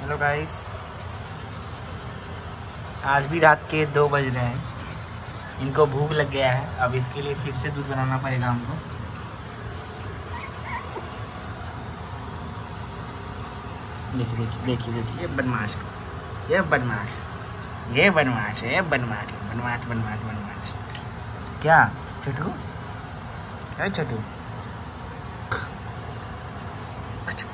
Hello guys, आज भी रात के 2 बज रहे हैं। इनको भूख लग गया है, अब इसके लिए फिर से दूध बनाना पड़ेगा हमको। देखिए देखिए देखिए देखिए, ये बदमाश, ये बदमाश, ये बदमाश है, बदमाश बदमाश बदमाश बदमाश। क्या छोटू, है छोटू?